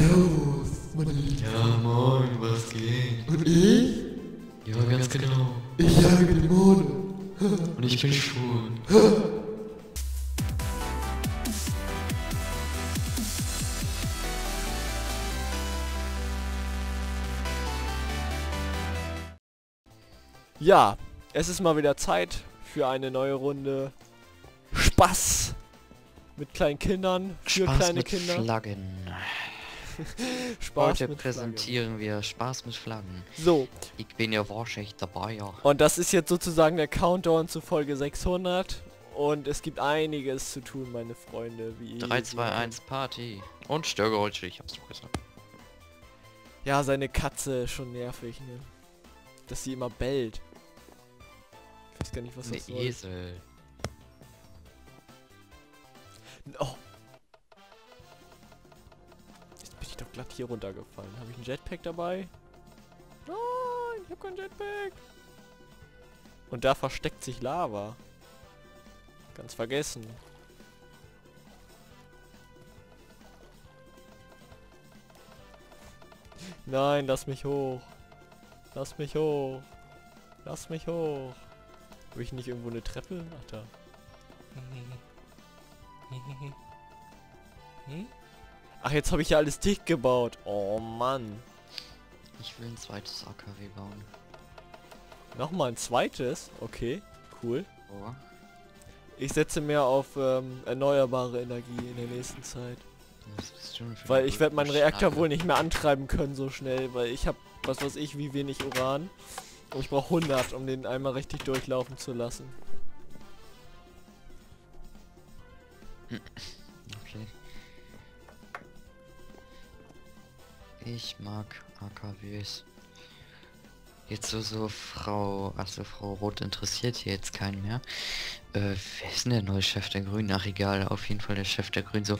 Servus, meine Lieben. Ja, moin, was geht? Und ich? Ja, ganz genau. Ich jage Dämonen. Und ich bin schwul. Ja, es ist mal wieder Zeit für eine neue Runde Spaß mit kleinen Kindern, für Spaß kleine mit Kinder. Flaggen. Spaß Heute mit präsentieren wir Spaß mit Flaggen. Flaggen. So, Ich bin ja wahrscheinlich dabei, ja. und das ist jetzt sozusagen der Countdown zu Folge 600 und es gibt einiges zu tun, meine Freunde. Wie 3, 2, 1, Party. Und Störgeräusche, ich hab's doch gesagt. Ja, seine Katze ist schon nervig, ne? Dass sie immer bellt. Ich weiß gar nicht, was Ein das soll. Esel. Oh. Jetzt bin ich doch glatt hier runtergefallen. Habe ich ein Jetpack dabei? Nein, ich habe kein Jetpack. Und da versteckt sich Lava. Ganz vergessen. Nein, lass mich hoch. Lass mich hoch. Lass mich hoch. Habe ich nicht irgendwo eine Treppe? Ach da. Ach, jetzt habe ich ja alles dicht gebaut. Oh Mann. Ich will ein zweites AKW bauen. Nochmal ein zweites? Okay, cool. Oh. Ich setze mehr auf erneuerbare Energie in der nächsten Zeit. Was bist du denn für Weil eine ich werde meinen Reaktor Schnarre? wohl nicht mehr antreiben können so schnell, weil ich habe, was weiß ich, wie wenig Uran. Und ich brauche 100, um den einmal richtig durchlaufen zu lassen. Okay. Ich mag AKWs. Jetzt so Frau Rot interessiert hier jetzt keinen mehr. Wer ist denn der neue Chef der Grünen? Ach egal, auf jeden Fall der Chef der Grünen so.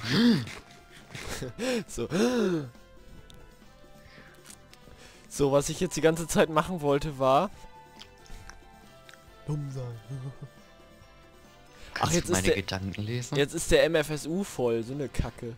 So. So, was ich jetzt die ganze Zeit machen wollte, war... dumm sein. Kannst jetzt du ist meine der- Gedanken lesen? Jetzt ist der MFSU voll, so eine Kacke.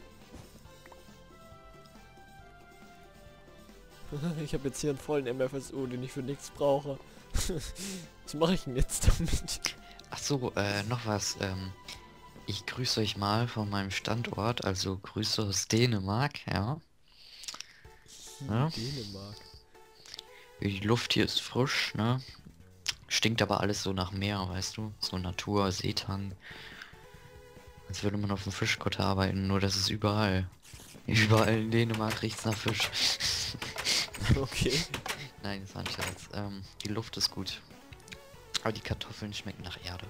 Ich habe jetzt hier einen vollen MFSU, den ich für nichts brauche. Was mache ich denn jetzt damit? Ach so, noch was. Ich grüße euch mal von meinem Standort, also Grüße aus Dänemark, ja. Ja. Dänemark. Die Luft hier ist frisch, ne? Stinkt aber alles so nach Meer, weißt du? So Natur, Seetang. Als würde man auf dem Fischkutter arbeiten, nur dass es überall. Überall in Dänemark riecht's nach Fisch. Okay. Nein, das war ein Scherz. Die Luft ist gut. Aber die Kartoffeln schmecken nach Erde.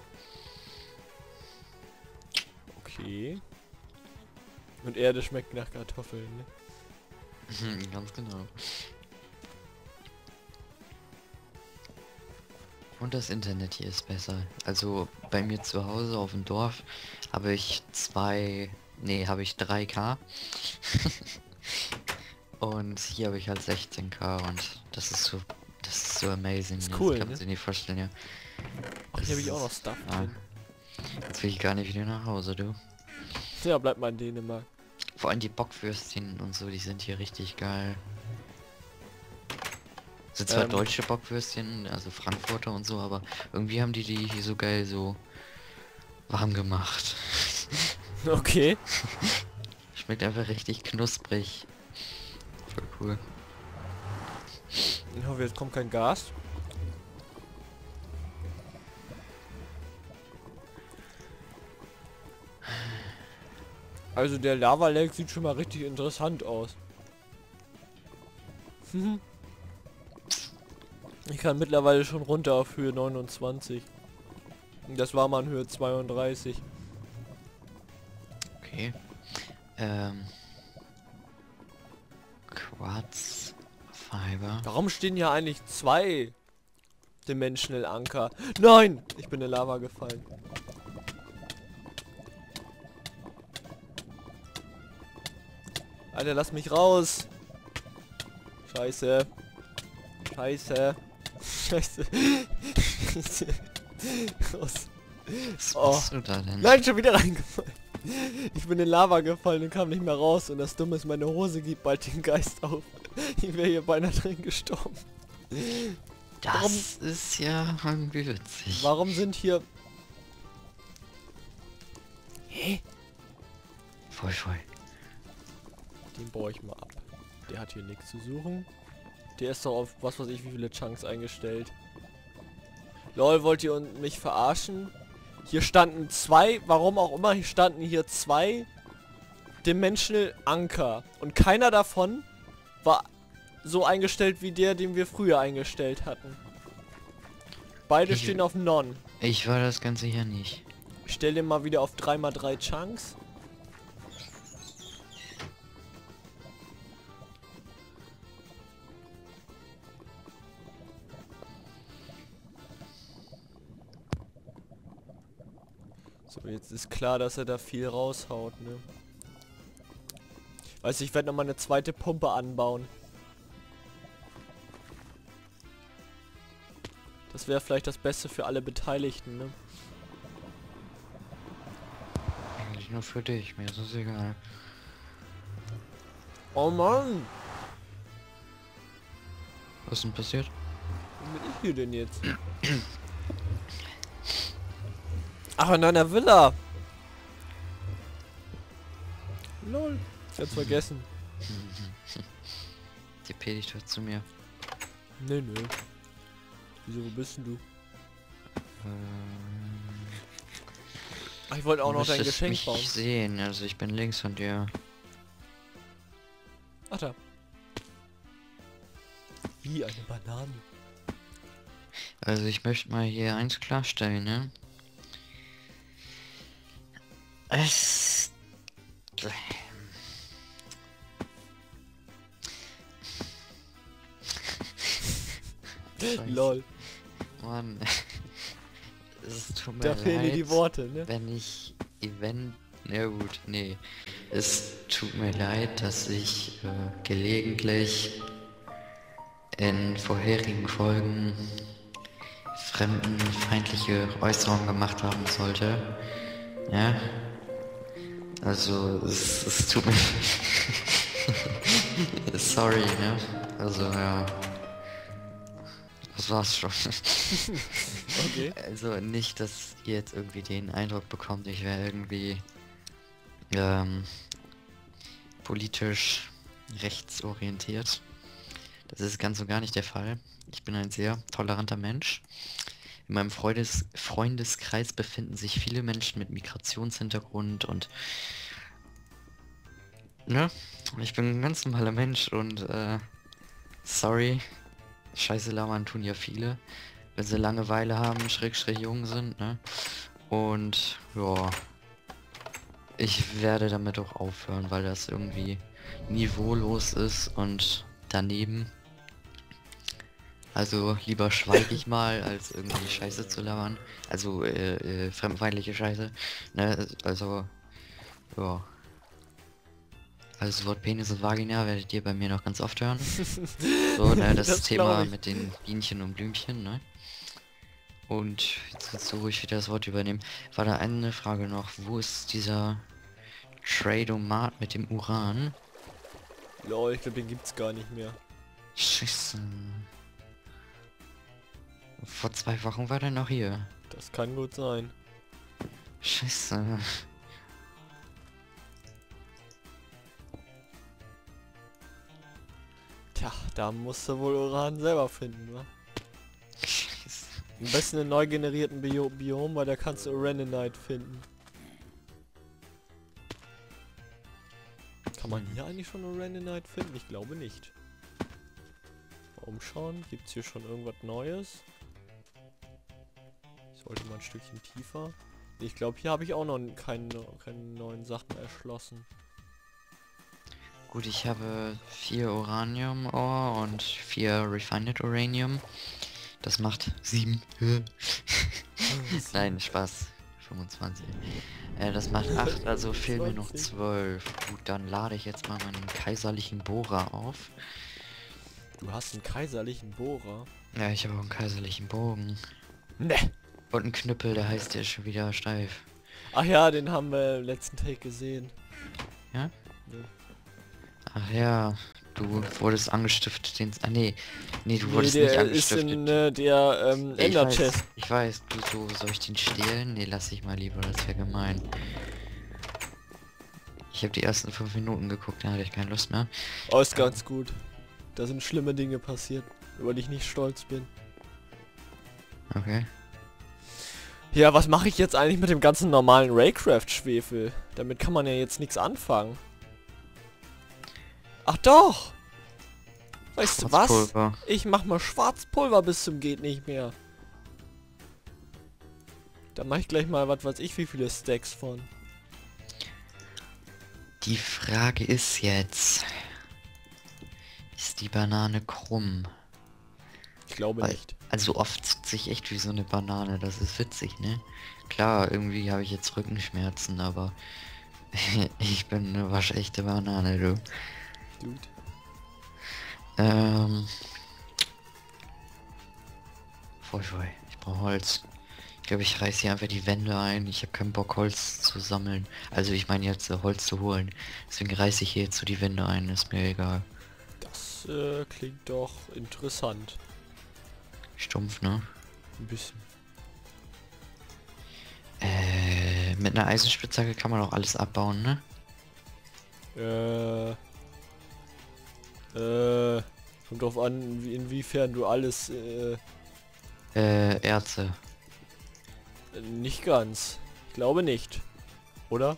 Okay. Und Erde schmeckt nach Kartoffeln, ne? Ganz genau. Und das Internet hier ist besser. Also bei mir zu Hause auf dem Dorf habe ich 3K. Und hier habe ich halt 16K und das ist so amazing. Ist Das cool, kann man ne? sich nicht vorstellen, ja. Ach, hier habe ich auch noch Stuff Ah, drin. jetzt will ich gar nicht wieder nach Hause, du. Ja, bleib mal in Dänemark. Vor allem die Bockwürstchen und so, die sind hier richtig geil. Sind zwar deutsche Bockwürstchen, also Frankfurter und so, aber irgendwie haben die hier so geil so warm gemacht. Okay. Schmeckt einfach richtig knusprig. Voll cool. Ich hoffe, jetzt kommt kein Gas. Also der Lava Lake sieht schon mal richtig interessant aus. Ich kann mittlerweile schon runter auf Höhe 29. Und das war mal an Höhe 32. Okay. Quarz Fiber. Warum stehen hier eigentlich zwei Dimensional Anker? Nein! Ich bin in Lava gefallen. Alter, lass mich raus! Scheiße. Scheiße. Scheiße. Scheiße. Raus. Was Oh. machst du da denn? Nein, schon wieder reingefallen. Ich bin in Lava gefallen und kam nicht mehr raus und das Dumme ist, meine Hose gibt bald den Geist auf. Ich wäre hier beinahe drin gestorben. Das ist ja irgendwie witzig. Warum sind hier... Hä? Voll. Den baue ich mal ab. Der hat hier nichts zu suchen. Der ist doch auf was weiß ich wie viele Chunks eingestellt. Lol, wollt ihr mich verarschen? Hier standen zwei, warum auch immer, hier standen hier zwei Dimensional Anker. Und keiner davon war so eingestellt wie der, den wir früher eingestellt hatten. Beide stehen auf Non. Ich war das Ganze hier nicht. Ich stell den mal wieder auf 3×3 Chunks. So, jetzt ist klar, dass er da viel raushaut, ne? Weiß ich werde noch mal eine zweite Pumpe anbauen. Das wäre vielleicht das Beste für alle Beteiligten, ne? Eigentlich nur für dich, mir ist es egal. Oh Mann! Was ist denn passiert? Wo bin ich hier denn jetzt? Ach, in einer Villa! Lol, ich hab's vergessen. TP dich doch zu mir. Nö. Wieso, wo bist denn du? Ach, ich wollte auch Du noch dein müsstest Geschenk mich bauen. sehen, also ich bin links von dir. Ach da. Wie eine Banane. Also ich möchte mal hier eins klarstellen, ne? Es... Scheiße. Lol, Mann. Es tut mir da fehlen dir leid, die Worte, ne? wenn ich ja gut, nee. Es tut mir leid, dass ich gelegentlich in vorherigen Folgen fremdenfeindliche Äußerungen gemacht haben sollte. Ja? Also, es tut mir... Sorry, ne? Also, ja. Das war's schon. Okay. Also nicht, dass ihr jetzt irgendwie den Eindruck bekommt, ich wäre irgendwie politisch rechtsorientiert. Das ist ganz und gar nicht der Fall. Ich bin ein sehr toleranter Mensch. In meinem Freundeskreis befinden sich viele Menschen mit Migrationshintergrund und ne? Ich bin ein ganz normaler Mensch und sorry. Scheiße labern tun ja viele, wenn sie Langeweile haben, schräg jung sind, ne? Und ja, ich werde damit auch aufhören, weil das irgendwie niveaulos ist und daneben. Also lieber schweige ich mal, als irgendwie Scheiße zu labern. Also fremdenfeindliche Scheiße. Ne? Also ja. Also das Wort Penis und Vagina werdet ihr bei mir noch ganz oft hören. So, ne, das, Das Thema glaub ich. mit den Bienchen und Blümchen, ne? Und jetzt kannst du ruhig wieder das Wort übernehmen. War da eine Frage noch, wo ist dieser Tradomat mit dem Uran? Lol, ich glaube, den gibt's gar nicht mehr. Scheiße. Vor 2 Wochen war der noch hier. Das kann gut sein. Scheiße. Tja, da musst du wohl Uran selber finden, wa? Scheiße. Am besten in neu generierten Biom, weil da kannst du Uranite finden. Kann man hier eigentlich schon Uranite finden? Ich glaube nicht. Mal umschauen, gibt's hier schon irgendwas Neues? Ich sollte mal ein Stückchen tiefer. Ich glaube, hier habe ich auch noch keine neuen Sachen erschlossen. Gut, ich habe 4 Uranium Ore und 4 Refined Uranium. Das macht 7. Nein, Spaß. 25. Das macht 8, also fehlen mir noch 12. Gut, dann lade ich jetzt mal meinen kaiserlichen Bohrer auf. Du hast einen kaiserlichen Bohrer? Ja, ich habe auch einen kaiserlichen Bogen. Ne! Und einen Knüppel, der heißt, der ist schon wieder steif. Ach ja, den haben wir im letzten Take gesehen. Ja? Ja. Ach ja, du wurdest angestiftet, den... Ah nee, du Nee, wurdest nicht der ist angestiftet. in der Ja, Ender Chest. ich weiß, soll ich den stehlen? Nee, lass ich mal lieber, das wäre gemein. Ich habe die ersten 5 Minuten geguckt, da hatte ich keine Lust mehr. Oh, ist ganz gut. Da sind schlimme Dinge passiert, über die ich nicht stolz bin. Okay. Ja, was mache ich jetzt eigentlich mit dem ganzen normalen Raycraft-Schwefel? Damit kann man ja jetzt nichts anfangen. Ach doch! Weißt du was? Schwarzpulver. Ich mach mal Schwarzpulver bis zum geht nicht mehr. Da mache ich gleich mal, was weiß ich, wie viele Stacks von. Die Frage ist jetzt... Ist die Banane krumm? Ich glaube Weil- nicht. Also oft sitzt sich echt wie so eine Banane, das ist witzig, ne? Klar, irgendwie habe ich jetzt Rückenschmerzen, aber ich bin eine waschechte Banane, du. Dude. Ich brauche Holz. Ich glaube, ich reiß hier einfach die Wände ein. Ich habe keinen Bock, Holz zu sammeln. Also ich meine jetzt Holz zu holen. Deswegen reiße ich hier jetzt so die Wände ein, ist mir egal. Das klingt doch interessant. Stumpf, ne? Ein bisschen. Mit einer Eisenspitzhacke kann man auch alles abbauen, ne? Kommt drauf an, inwiefern du alles, Erze. nicht ganz. Ich glaube nicht. Oder?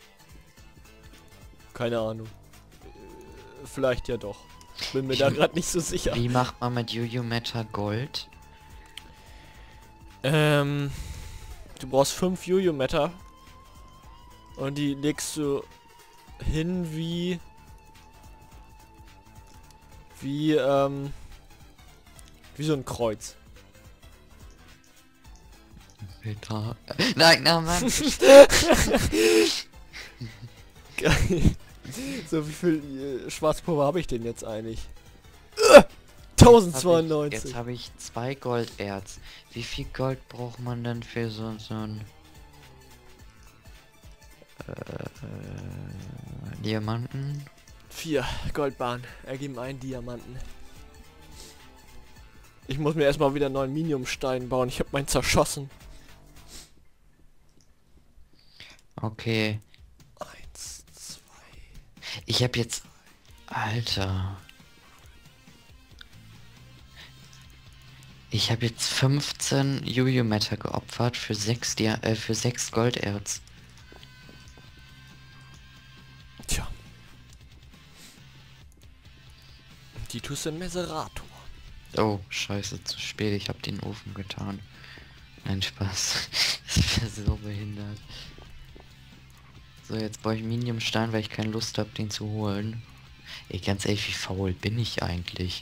Keine Ahnung. Vielleicht ja doch. Bin mir da gerade nicht so sicher. Wie macht man mit Yu-Yu Meta Gold? Du brauchst 5 Yu-Yu-Meter. Und die legst du hin wie so ein Kreuz. Peter. Nein, Mann. Geil. So, wie viel Schwarzpulver habe ich denn jetzt eigentlich? 1092. Jetzt habe ich 2 Golderz. Wie viel Gold braucht man denn für so ein Diamanten? 4 Goldbahnen ergeben einen Diamanten. Ich muss mir erstmal wieder einen neuen Miniumstein bauen. Ich habe meinen zerschossen. Okay. 1, 2. Ich habe jetzt... Alter. Ich habe jetzt 15 Yu-Yu Meta geopfert für 6 Golderz. Tja. Die tust du im Meserator. Oh, scheiße, zu spät. Ich habe den Ofen getan. Nein, Spaß. Das wäre so behindert. So, jetzt brauche ich Miniumstein, weil ich keine Lust habe, den zu holen. Ey, ganz ehrlich, wie faul bin ich eigentlich?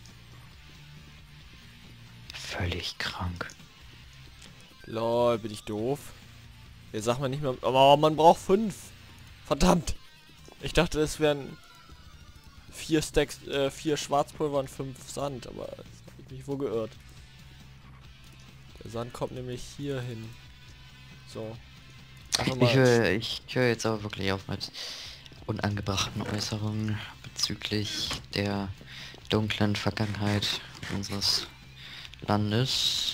Völlig krank. Lol, bin ich doof? Jetzt sagt man nicht mehr... Aber man braucht 5. Verdammt. Ich dachte, es wären 4 Stacks, 4 Schwarzpulver und 5 Sand, aber das habe ich mich wohl geirrt. Der Sand kommt nämlich hier hin. So. Einfach mal Ich höre jetzt aber wirklich auf mit unangebrachten Äußerungen bezüglich der dunklen Vergangenheit unseres Landes.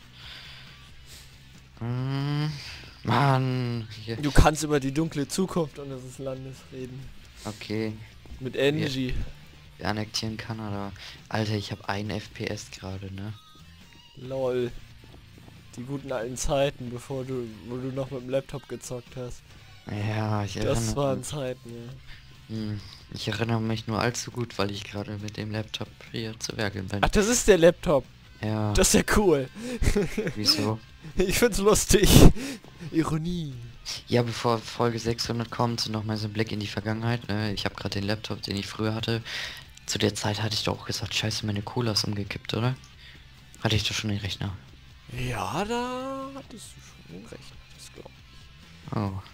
Mann. Hier. Du kannst über die dunkle Zukunft unseres Landes reden. Okay, Mit Angie. wir annektieren Kanada. Alter, ich habe 1 FPS gerade, ne? Lol. Die guten alten Zeiten, wo du noch mit dem Laptop gezockt hast. Ja, Das waren Zeiten, ja. Ich erinnere mich nur allzu gut, weil ich gerade mit dem Laptop hier zu Werke bin. Ach, das ist der Laptop. Ja, Das ist ja cool. wieso? Ich find's lustig. Ironie. Ja, bevor Folge 600 kommt, nochmal so ein Blick in die Vergangenheit. Ne? Ich habe gerade den Laptop, den ich früher hatte. Zu der Zeit hatte ich doch auch gesagt, scheiße, meine Cola ist umgekippt, oder? Hatte ich doch schon den Rechner. Ja, da hattest du schon den Rechner, das glaub ich. Oh.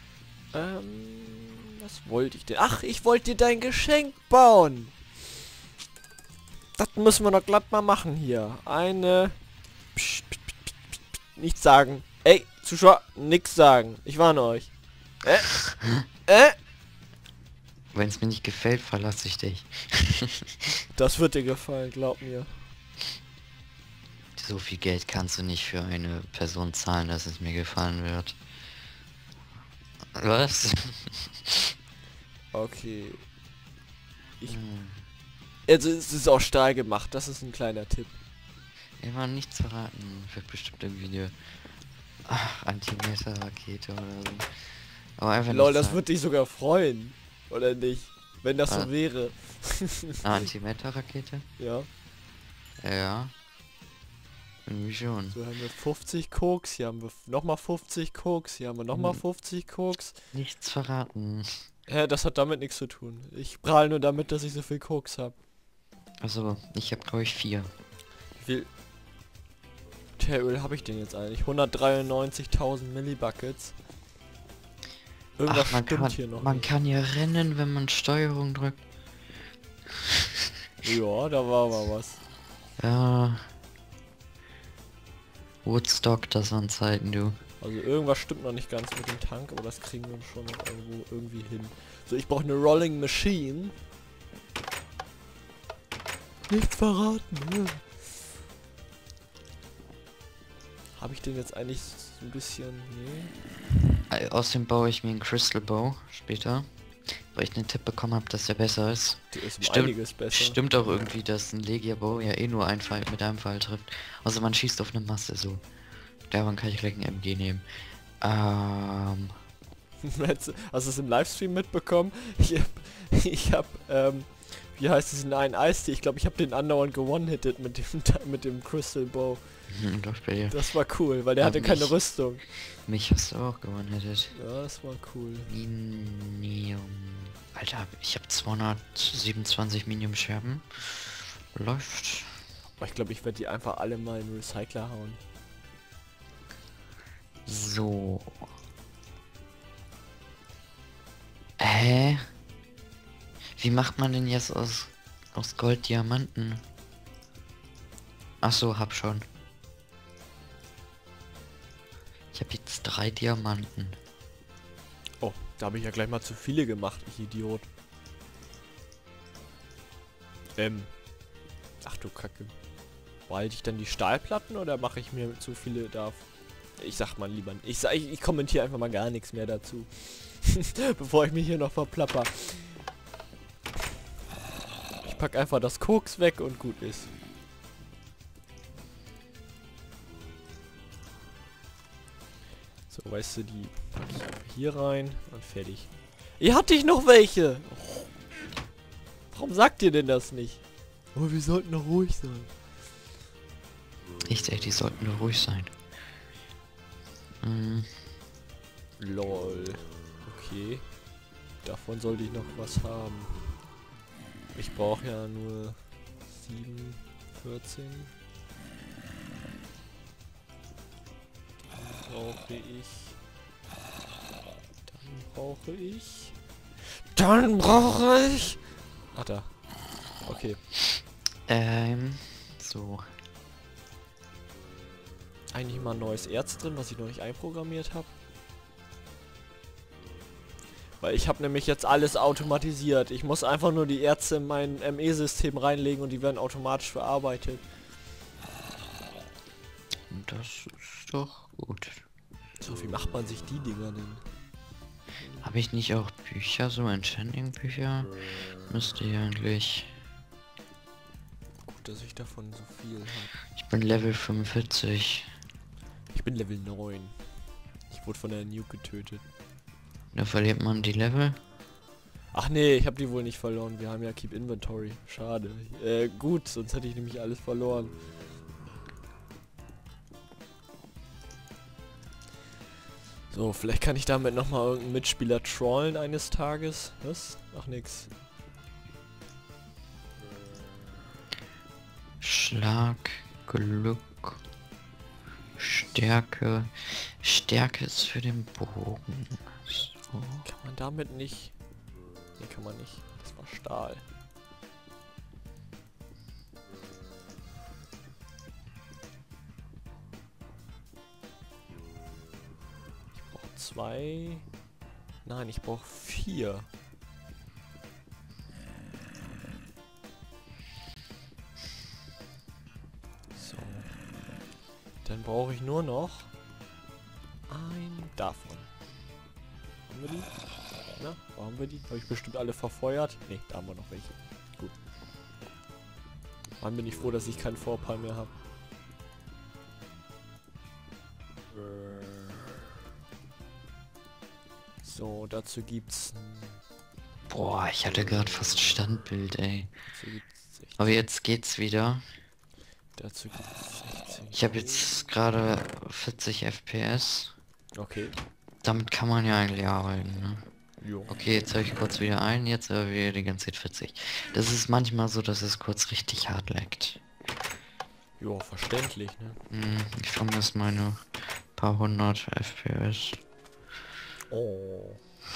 Was wollte ich denn? Ach, ich wollte dir dein Geschenk bauen. Das müssen wir doch glatt mal machen hier. Eine... Psst, psst, psst, psst, psst, nicht sagen. Ey, Zuschauer, nix sagen. Ich warne euch. Wenn es mir nicht gefällt, verlasse ich dich. Das wird dir gefallen, glaub mir. So viel Geld kannst du nicht für eine Person zahlen, dass es mir gefallen wird. Was? Okay. Also es ist auch steil gemacht, das ist ein kleiner Tipp. Immer nichts verraten. Wird bestimmt irgendwie eine Antimeter-Rakete oder so. Aber einfach Lol, nicht das sagen. würde dich sogar freuen. Oder nicht? Wenn das so Was? wäre. Antimeter-Rakete? Ja. Ja. Irgendwie schon. So haben wir 50 Koks, hier haben wir nochmal 50 Koks, hier haben wir nochmal 50 Koks. Nichts verraten. Das hat damit nichts zu tun. Ich prahl nur damit, dass ich so viel Koks habe. Also, ich habe glaube ich 4. Wie viel Teeröl habe ich denn jetzt eigentlich? 193.000 Millibuckets. Irgendwas Ach, man stimmt kann, hier noch man nicht. kann ja rennen, wenn man Steuerung drückt. Ja, da war mal was. Ja. Woodstock, das waren Zeiten, du. Also irgendwas stimmt noch nicht ganz mit dem Tank, aber das kriegen wir schon noch irgendwie hin. So, ich brauche eine Rolling Machine. Nichts verraten. Ne? Habe ich den jetzt eigentlich so ein bisschen... Nee. Außerdem baue ich mir einen Crystal Bow später. Weil ich den Tipp bekommen habe, dass der besser ist. Der ist um Stimmt- einiges besser. Stimmt auch irgendwie, dass ein Legia Bow ja eh nur einen Pfeil mit einem Pfeil trifft. Also man schießt auf eine Masse so. Daran kann ich gleich ein MG nehmen. Hast du es im Livestream mitbekommen? Ich hab wie heißt es, einen Eistee? Ich glaube, ich habe den andauernd gewonnen-hitted mit dem Crystal Bow. Läuft bei dir. Das war cool, weil der Ja, hatte keine mich- Rüstung. Mich hast du auch gewonnen, hättet. Ja, das war cool. Minium. Alter, ich habe 227 Minium Scherben. Läuft. Aber ich glaube, ich werde die einfach alle mal in den Recycler hauen. So. Hä? Wie macht man denn jetzt aus Gold Diamanten? Ach so, hab schon. Ich habe jetzt 3 Diamanten. Oh, da habe ich ja gleich mal zu viele gemacht, ich Idiot. Ach du Kacke. Behalte ich dann die Stahlplatten oder mache ich mir zu viele da? Ich sag mal lieber. Ich kommentiere einfach mal gar nichts mehr dazu. Bevor ich mich hier noch verplapper. Ich pack einfach das Koks weg und gut ist. So, weißt du, die pack ich einfach hier rein und fertig. Ihr hatte ich noch welche! Oh. Warum sagt ihr denn das nicht? Aber wir sollten noch ruhig sein. Ich denke, die sollten nur ruhig sein. Lol. Okay. Davon sollte ich noch was haben. Ich brauche ja nur 7, 14. Brauche ich. Dann brauche ich. Ach da. Okay. So. Eigentlich mal ein neues Erz drin, was ich noch nicht einprogrammiert habe. Weil ich habe nämlich jetzt alles automatisiert. Ich muss einfach nur die Erze in mein ME-System reinlegen und die werden automatisch verarbeitet. Das ist doch gut. So, wie macht man sich die Dinger denn? Habe ich nicht auch Bücher, so Enchanting-Bücher? Müsste ich eigentlich... Gut, dass ich davon so viel habe. Ich bin Level 45. Ich bin Level 9. Ich wurde von der Nuke getötet. Da verliert man die Level. Ach nee, ich habe die wohl nicht verloren. Wir haben ja Keep Inventory. Schade. Gut, sonst hätte ich nämlich alles verloren. So, vielleicht kann ich damit nochmal irgendeinen Mitspieler trollen eines Tages. Was? Ach nix. Schlag, Glück, Stärke. Stärke ist für den Bogen. So. Kann man damit nicht... Nee, kann man nicht. Das war Stahl. 2. Nein, ich brauche 4. So. Dann brauche ich nur noch ein davon. Haben wir die? Na, wo haben wir die? Habe ich bestimmt alle verfeuert? Ne, da haben wir noch welche. Gut. Dann bin ich froh, dass ich keinen Vorpal mehr habe. So, dazu gibt's... Boah, ich hatte gerade fast Standbild, ey. Dazu gibt's 16. Aber jetzt geht's wieder. Dazu gibt's 16. Ich habe jetzt gerade 40 FPS. Okay. Damit kann man ja eigentlich arbeiten, ne? Jo. Okay, jetzt höre ich kurz wieder ein, jetzt aber wieder die ganze Zeit 40. Das ist manchmal so, dass es kurz richtig hart leckt. Jo, verständlich, ne? Ich vermisse meine paar hundert FPS. Oh.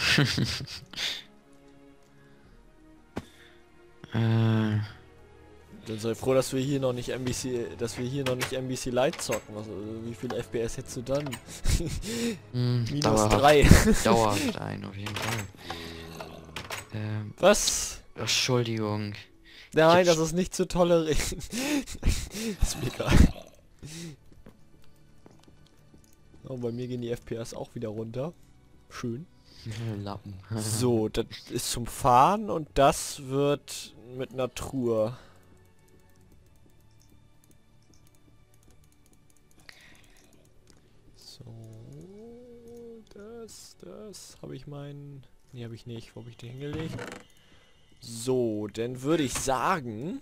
Dann sei froh, dass wir hier noch nicht NBC Lite zocken. Also, wie viel FPS hättest du dann? Minus dauerhaft, 3. dauerhaft ein, auf jeden Fall. Was? Entschuldigung. Nein, das ist nicht zu tolerieren. Ist mir egal. Oh, bei mir gehen die FPS auch wieder runter. Schön. Lappen. So, das ist zum Fahren und das wird mit Natur. So, das habe ich meinen... Nee, habe ich nicht. Wo habe ich den hingelegt? So, dann würde ich sagen...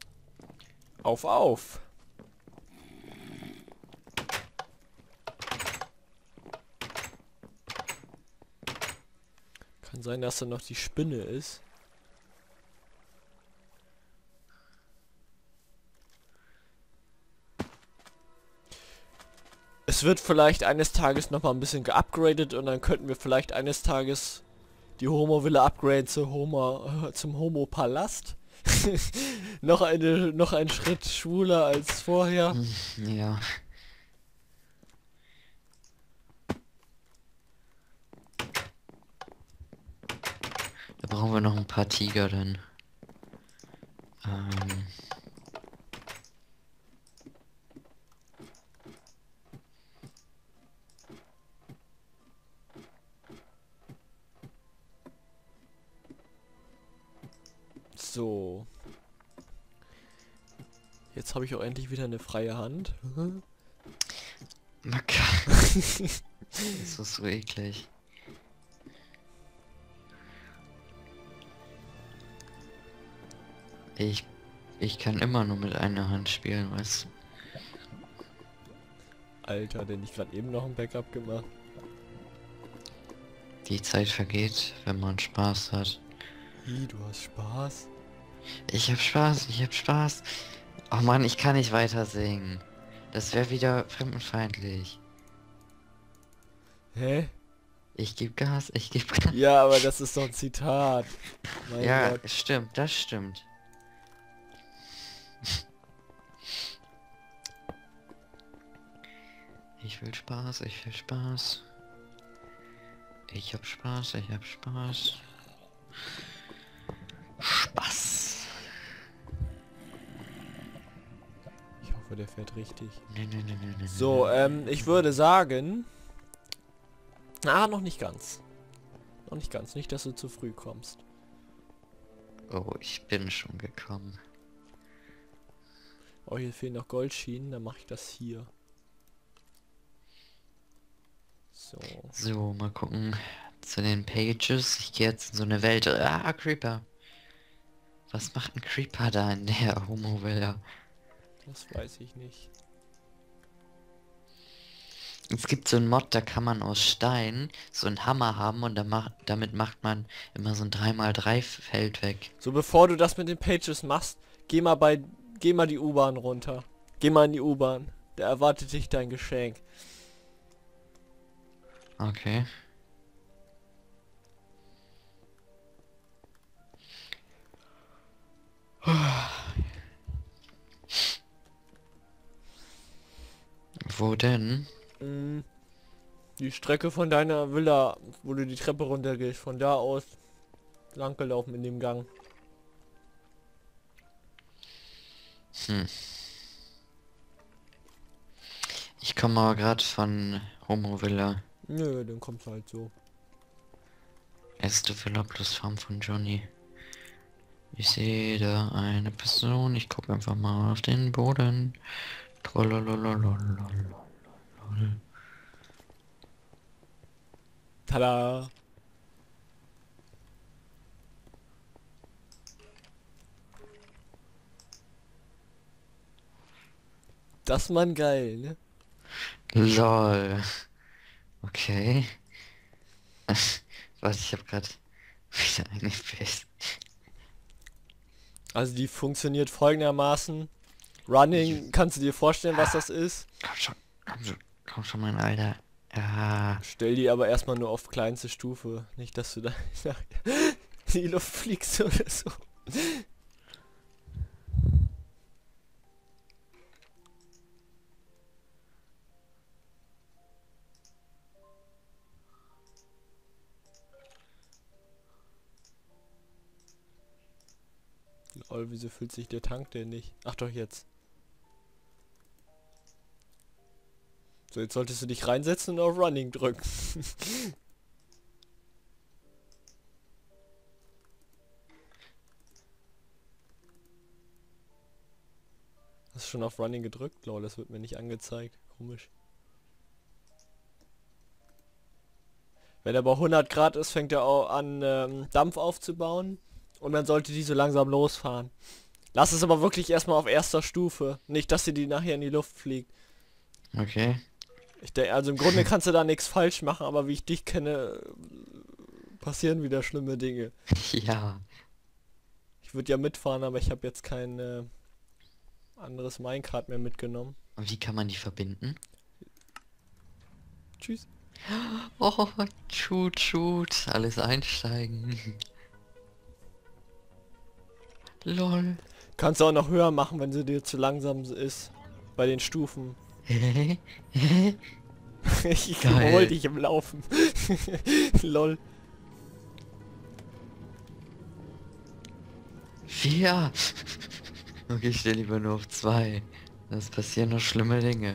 Auf! Kann sein, dass da noch die Spinne ist. Es wird vielleicht eines Tages noch mal ein bisschen geupgradet und dann könnten wir vielleicht eines Tages die Homo-Villa upgraden zum Homo-Palast. noch ein Schritt schwuler als vorher. Ja. Da brauchen wir noch ein paar Tiger dann. So. Jetzt habe ich auch endlich wieder eine freie Hand. Das ist so eklig. Ich kann immer nur mit einer Hand spielen, weißt du? Alter, denn ich gerade eben noch ein Backup gemacht. Die Zeit vergeht, wenn man Spaß hat. Wie, du hast Spaß? Ich hab Spaß. Oh Mann, ich kann nicht weiter singen. Das wäre wieder fremdenfeindlich. Hä? Ich geb Gas, ich geb Gas. Ja, aber das ist doch ein Zitat. Mein Ja, Gott. stimmt, das stimmt. Ich will Spaß, ich will Spaß. Ich hab Spaß, ich hab Spaß. Spaß. Ich hoffe, der fährt richtig. Nee. So, ich würde sagen... Ah, noch nicht ganz. Noch nicht ganz. Nicht, dass du zu früh kommst. Oh, ich bin schon gekommen. Oh, hier fehlen noch Goldschienen. Dann mache ich das hier. So. So, mal gucken. Zu den Pages. Ich gehe jetzt in so eine Welt. Ah, Creeper. Was macht ein Creeper da in der Homo-Villa? Das weiß ich nicht. Es gibt so einen Mod, da kann man aus Stein so einen Hammer haben und damit macht man immer so ein 3x3 Feld weg. So, bevor du das mit den Pages machst, geh mal die U-Bahn runter. Geh mal in die U-Bahn. Da erwartet dich dein Geschenk. Okay. Wo denn? Die Strecke von deiner Villa, wo du die Treppe runtergehst, von da aus lang gelaufen in dem Gang. Ich komme aber gerade von Homo Villa. Nö, dann kommst du halt so. Erste Villa plus Farm von Johnny. Ich sehe da eine Person. Ich gucke einfach mal auf den Boden. Trollolololololol. Tada! Das ist man geil, ne? Lol. Okay. Warte, ich habe gerade wieder eingepisst. Also die funktioniert folgendermaßen. Running, kannst du dir vorstellen, was das ist? Komm schon, mein Alter. Ja. Stell die aber erstmal nur auf kleinste Stufe. Nicht, dass du da in die Luft fliegst oder so. Lol, wieso fühlt sich der Tank denn nicht? Ach doch, jetzt. So, jetzt solltest du dich reinsetzen und auf Running drücken. Hast du schon auf Running gedrückt? Lol, das wird mir nicht angezeigt. Komisch. Wenn er bei 100 Grad ist, fängt er auch an, Dampf aufzubauen. Und man sollte die so langsam losfahren. Lass es aber wirklich erstmal auf erster Stufe. Nicht, dass sie die nachher in die Luft fliegt. Okay. Ich denke, also im Grunde kannst du da nichts falsch machen, aber wie ich dich kenne, passieren wieder schlimme Dinge. Ja. Ich würde ja mitfahren, aber ich habe jetzt kein anderes Minecart mehr mitgenommen. Und wie kann man die verbinden? Tschüss. Oh, shoot. Alles einsteigen. Lol. Kannst du auch noch höher machen, wenn sie dir zu langsam ist. Bei den Stufen. Ich Geil. hol dich im Laufen. Lol. 4. Okay, ich stelle lieber nur auf 2. Es passieren noch schlimme Dinge.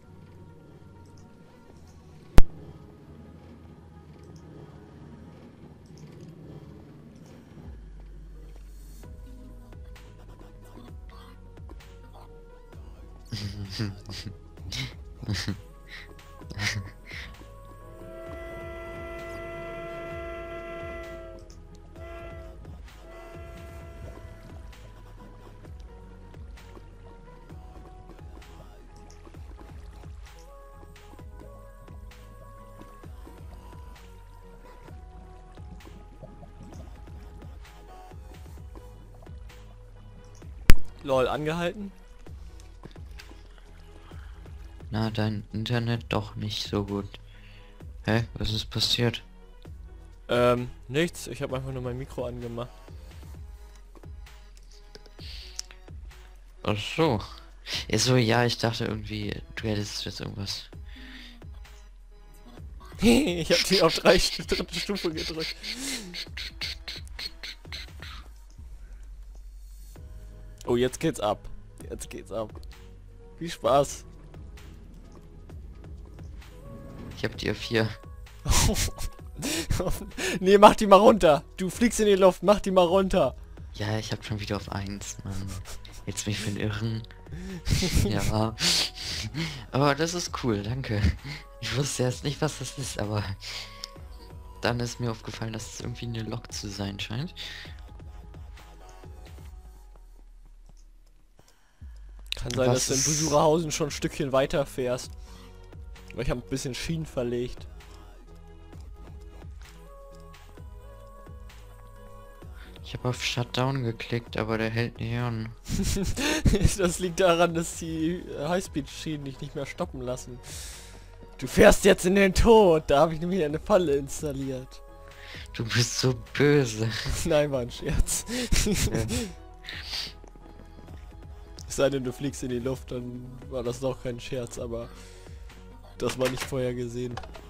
Lol, angehalten? Na, dein Internet doch nicht so gut. Hä? Was ist passiert? Nichts. Ich habe einfach nur mein Mikro angemacht. Ach so. Ja, so, ja, ich dachte irgendwie, du hättest jetzt irgendwas. Ich habe die auf dritte Stufe gedrückt. Oh, jetzt geht's ab. Jetzt geht's ab. Viel Spaß. Ich hab die auf 4. Nee, mach die mal runter. Du fliegst in die Luft, mach die mal runter. Ja, ich hab schon wieder auf 1, Mann. Jetzt mich für den Irren. Ja. Aber das ist cool, danke. Ich wusste erst nicht, was das ist, aber dann ist mir aufgefallen, dass es irgendwie eine Lok zu sein scheint. Kann sein, Was dass du in ist- Busurahausen schon ein Stückchen weiter fährst. Aber ich habe ein bisschen Schienen verlegt. Ich habe auf Shutdown geklickt, aber der hält nicht an. Das liegt daran, dass die Highspeed-Schienen dich nicht mehr stoppen lassen. Du fährst jetzt in den Tod. Da habe ich nämlich eine Falle installiert. Du bist so böse. Nein, war ein Scherz. Ja. Es sei denn, du fliegst in die Luft, dann war das doch kein Scherz, aber das war nicht vorher gesehen.